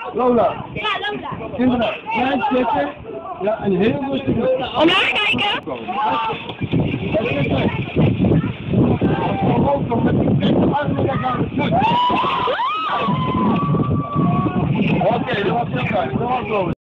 لولا لا لولا. كندرا لا تشيكه لا الهي مش ولا حاجة. اوكي